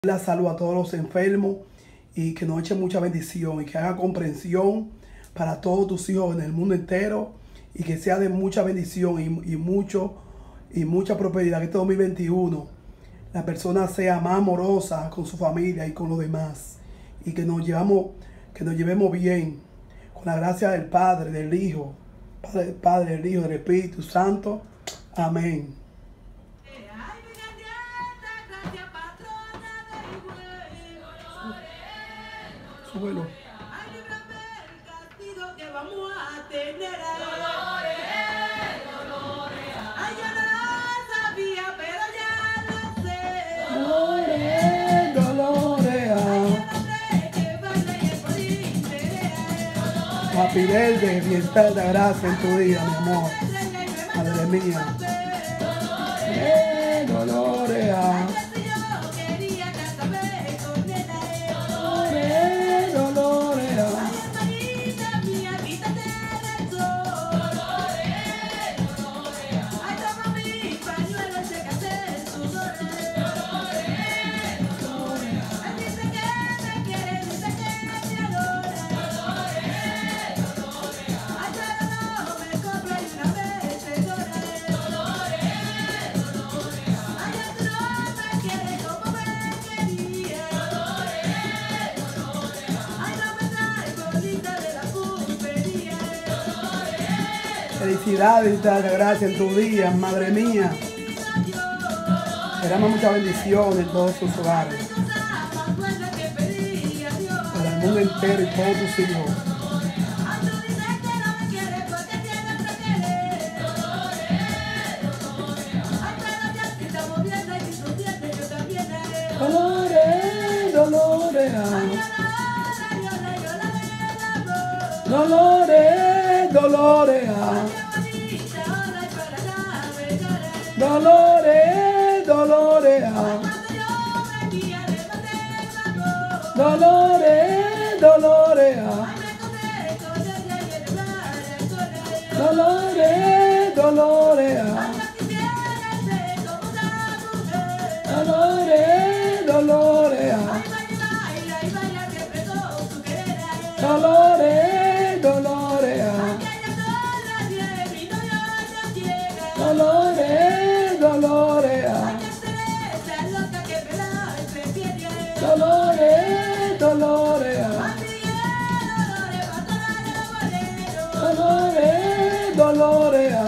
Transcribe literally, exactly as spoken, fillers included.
la salud a todos los enfermos y que nos eche mucha bendición y que haga comprensión para todos tus hijos en el mundo entero y que sea de mucha bendición y, y mucho y mucha prosperidad. Que este dos mil veintiuno la persona sea más amorosa con su familia y con los demás y que nos llevamos, que nos llevemos bien con la gracia del Padre, del Hijo, Padre, Padre del Hijo, del Espíritu Santo. Amén. Súbelo. Ay, líbrame el castigo que vamos a tener. Dolores, Dolores. Ay, yo no sabía, pero ya lo sé. Dolores, Dolores. Ay, el hombre que baila y el bolín pelea. Happy birthday, fiesta de gracia en tu día, mi amor. Madre mía. Eh, Dolores. Si yo quería casarme con él. Dolores, Dolores. Ay, hermanita mía, quítate del sol. Ay, toma mi pañuelo y sécate el sudor. Ay, dice que me quiere, dice que me adora. Ay, pero no me compra y una mecedora. Ay, tú no me quieres como me quería. Ay, no me traes bolita de la pulpería. Felicidades y dar gracias en tu día, madre mía. Esperamos mucha bendición en todos sus hogares, para el mundo entero y todos tus hijos. Dolores, Dolores. Dolores, Dolores. Dolores, Dolores. Dolores, Dolores. Dolores, Dolores. Dolores, Dolores. Dolores, Dolores. Dolores, Dolores. Dolores, Dolores. Dolores, Dolores.